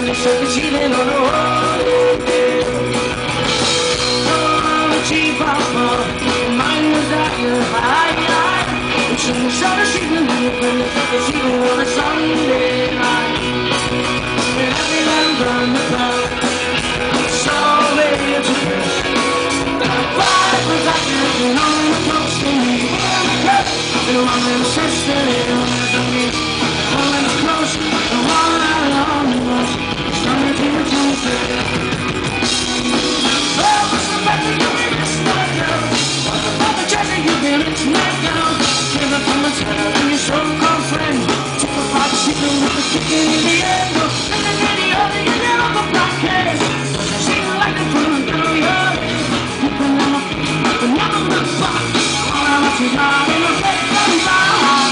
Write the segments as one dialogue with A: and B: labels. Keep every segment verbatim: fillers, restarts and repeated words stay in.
A: they start achieving on the road. Oh, cheap papa, mine was that your high life. It's in the sun, it's even when you bring it, it's even on a Sunday night. And every man burn the bell, so ready to press. Five was that you're on the coast, and you were the cut. And one of them sister, and one of them is, one of them close, and one out on the bus. Something to the Tuesday. Oh, what's the matter, you in this night, girl? What's the matter, Jesse, you've been in tonight, girl? Came up from the tunnel, and your so-called friend took a part chicken with the chicken in the end. And then in the other, you let off a black case. Cause I see you like the food, girl, you're you can never, you can never look back. All I want is not in the bed, and my heart.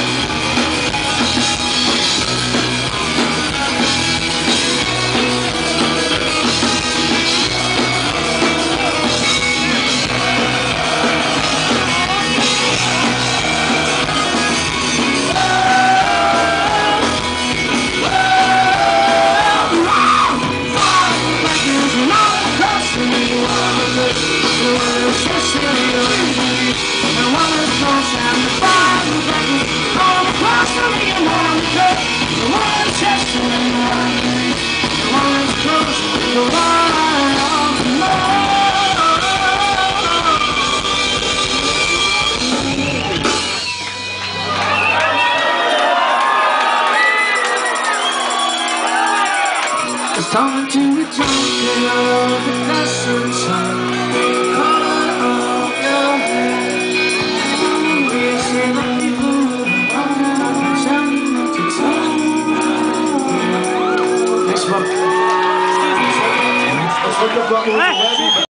A: Talking to the junkie of the desert sun, color of your hair. We see the people who are trying to tell. Next one. Let's look at what we're